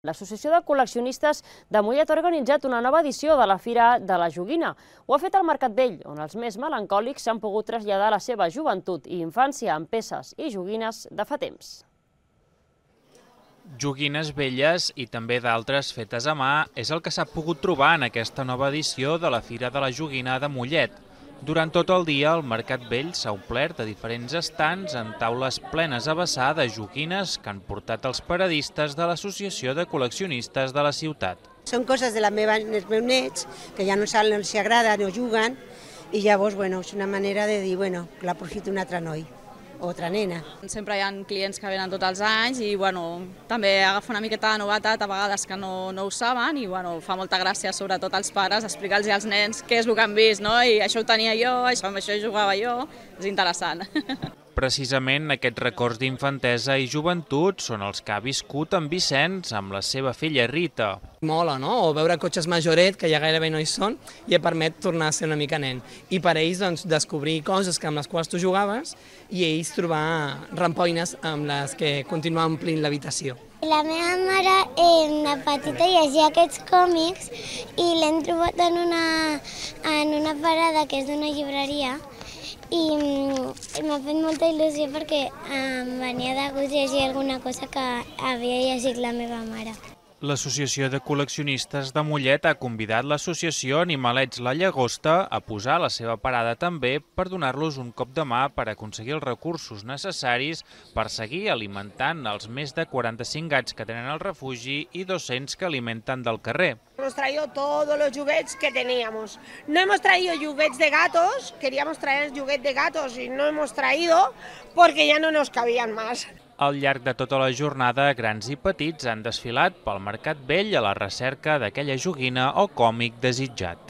L'Associació de Col·leccionistes de Mollet ha organitzat una nova edició de la Fira de la Joguina. Ho ha fet al Mercat Vell, on els més melancòlics s'han pogut traslladar la seva joventut i infància amb peces i joguines de fa temps. Joguines velles i també d'altres fetes a mà és el que s'ha pogut trobar en aquesta nova edició de la Fira de la Joguina de Mollet. Durant tot el dia, el Mercat Vell s'ha omplert de diferents estants amb taules plenes a vessar de joguines que han portat els paradistes de l'Associació de Col·leccionistes de la ciutat. Són coses dels meus nets, que ja no els agrada, no juguen, i llavors, és una manera de dir, l'aprofito un altre noi o altra nena. Sempre hi ha clients que venen tots els anys i també agafa una miqueta de novetat a vegades que no ho saben i fa molta gràcia, sobretot als pares, explicar-los als nens què és el que han vist, i això ho tenia jo, amb això jugava jo, és interessant. Precisament aquests records d'infantesa i joventut són els que ha viscut en Vicenç amb la seva filla Rita. Mola, no? O veure cotxes majoret, que ja gairebé no hi són, i et permet tornar a ser una mica nen. I per ells descobrir coses amb les quals tu jugaves i ells trobar rampoines amb les que continuar omplint l'habitació. La meva mare, de petita, llegia aquests còmics i l'hem trobat en una parada que és d'una llibreria i m'ha fet molta il·lusió perquè em venia de gust llegir alguna cosa que havia llegit la meva mare. L'Associació de Col·leccionistes de Mollet ha convidat l'associació Animalets La Llagosta a posar la seva parada també per donar-los un cop de mà per aconseguir els recursos necessaris per seguir alimentant els més de 45 gats que tenen al refugi i 200 que alimenten del carrer. Hemos traído todos los juguetes que teníamos. No hemos traído juguetes de gatos, queríamos traer juguetes de gatos y no hemos traído porque ya no nos cabían más. Al llarg de tota la jornada, grans i petits han desfilat pel Mercat Vell a la recerca d'aquella joguina o còmic desitjat.